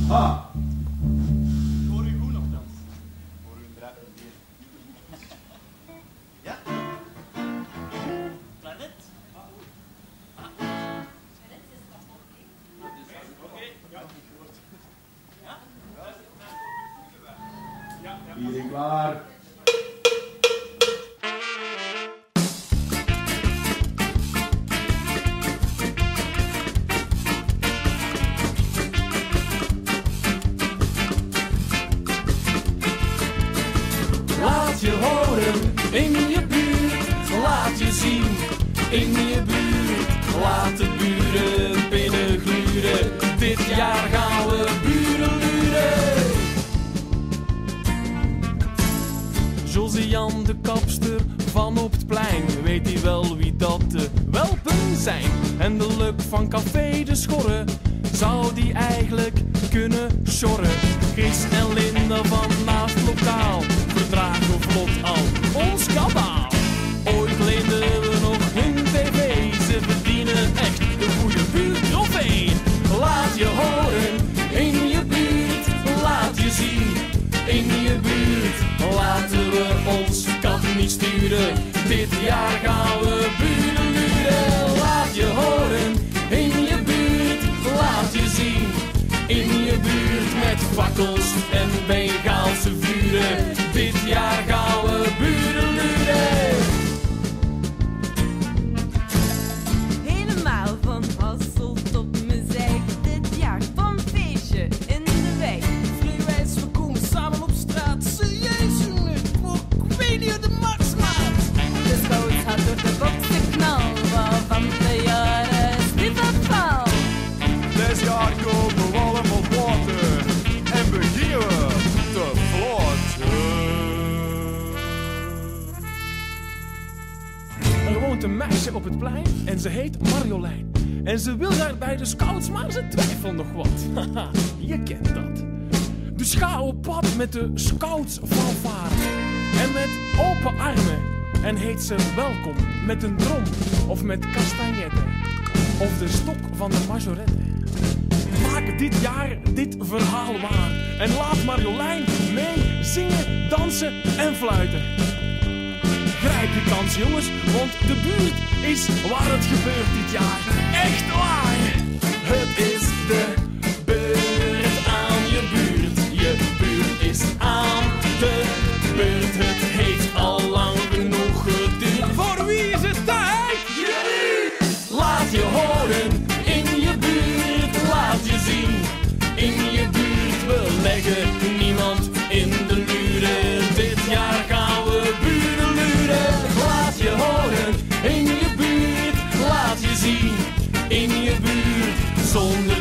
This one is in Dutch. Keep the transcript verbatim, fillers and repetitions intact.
Ah. Ik hoor u goed nogthans. Ik hoor u een draai weer. Ja? Planet? Oké, ja, ik hoor het. Ja? Iedereen klaar? Laat je horen in je buurt, laat je zien in je buurt. Laat de buren binnengluren, dit jaar gaan we burenluren. Josian de kapster van op het plein, weet hij wel wie dat de welpen zijn? En de Luk van Café de Schorre, zou die eigenlijk kunnen sjorren? Chris en Linda van naast lokaal verdragen vlot al ons kabaal. Ooit leenden we nog hun tv, ze verdienen echt een goede buurttrofee. Laat je horen in je buurt, laat je zien in je buurt. Laten we ons kat niet sturen, dit jaar gaan we burenluren. Laat je horen in je buurt, laat je zien in je buurt. Met fakkels en Bengaalse vuren, dit jaar gaan we burenluren. Helemaal van Hasselt tot Mezijk, dit jaar van feestje in de wijk. Vleewijs, we komen samen op straat. Serieus jongen, ik weet niet hoe de max maat. De schoot gaat door de boksenknal, waarvan de jaren is niet afval. Dit jaar komen we allemaal water en beginnen we te vlotten. Er woont een meisje op het plein en ze heet Marjolein. En ze wil daar bij de scouts, maar ze twijfelt nog wat. Haha, je kent dat. Dus ga op pad met de scouts fanfare. En met open armen. En heet ze welkom met een drom of met castagnetten. Of de stok van de majorette. Maak dit jaar dit verhaal waar. En laat Marjolein mee zingen, dansen en fluiten. Grijp je kans jongens, want de buurt is waar het gebeurt dit jaar. Echt waar! Het is de beurt aan je buurt. Je buurt is aan de beurt. Het heeft al lang genoeg geduurd. Voor wie is het tijd? Je buurt! Laat je horen in je buurt. Laat je zien in je buurt. We leggen niemand in de luren. Dit jaar gaan we burenluren. Laat je horen in je buurt. Laat je zien in je buurt. Zonder